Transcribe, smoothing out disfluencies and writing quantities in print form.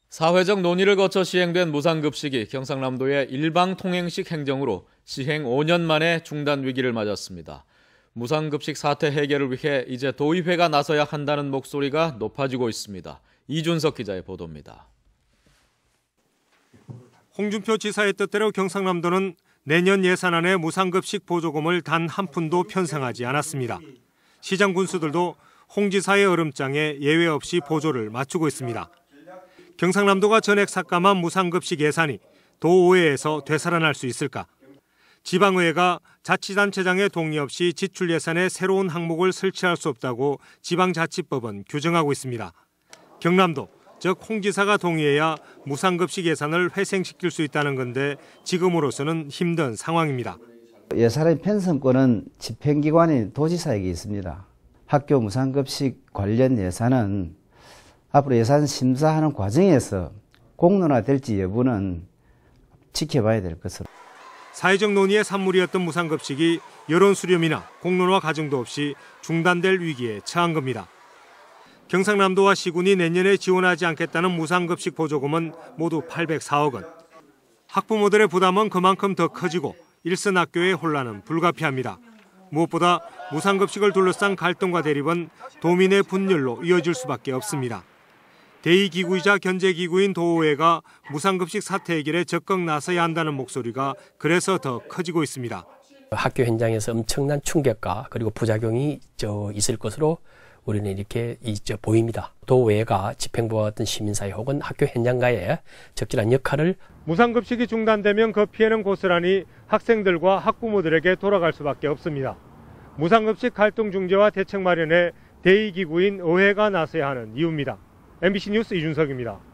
사회적 논의를 거쳐 시행된 무상급식이 경상남도의 일방통행식 행정으로 시행 5년 만에 중단 위기를 맞았습니다. 무상급식 사태 해결을 위해 이제 도의회가 나서야 한다는 목소리가 높아지고 있습니다. 이준석 기자의 보도입니다. 홍준표 지사의 뜻대로 경상남도는 내년 예산안에 무상급식 보조금을 단 한 푼도 편성하지 않았습니다. 시장 군수들도 홍 지사의 얼음장에 예외 없이 보조를 맞추고 있습니다. 경상남도가 전액 삭감한 무상급식 예산이 도의회에서 되살아날 수 있을까? 지방의회가 자치단체장의 동의 없이 지출 예산에 새로운 항목을 설치할 수 없다고 지방자치법은 규정하고 있습니다. 경남도, 즉 홍 지사가 동의해야 무상급식 예산을 회생시킬 수 있다는 건데 지금으로서는 힘든 상황입니다. 예산의 편성권은 집행기관인 도지사에게 있습니다. 학교 무상급식 관련 예산은 앞으로 예산 심사하는 과정에서 공론화될지 여부는 지켜봐야 될 것으로. 사회적 논의의 산물이었던 무상급식이 여론 수렴이나 공론화 과정도 없이 중단될 위기에 처한 겁니다. 경상남도와 시군이 내년에 지원하지 않겠다는 무상급식 보조금은 모두 804억 원. 학부모들의 부담은 그만큼 더 커지고 일선 학교의 혼란은 불가피합니다. 무엇보다 무상급식을 둘러싼 갈등과 대립은 도민의 분열로 이어질 수밖에 없습니다. 대2기구이자 견제기구인 도의회가 무상급식 사태 해결에 적극 나서야 한다는 목소리가 그래서 더 커지고 있습니다. 학교 현장에서 엄청난 충격과 그리고 부작용이 있을 것으로 우리는 이렇게 보입니다. 도의회가 집행부와 같은 시민사회 혹은 학교 현장가의 적절한 역할을 무상급식이 중단되면 그 피해는 고스란히 학생들과 학부모들에게 돌아갈 수밖에 없습니다. 무상급식 갈등 중재와 대책 마련에 대2기구인 의회가 나서야 하는 이유입니다. MBC 뉴스 이준석입니다.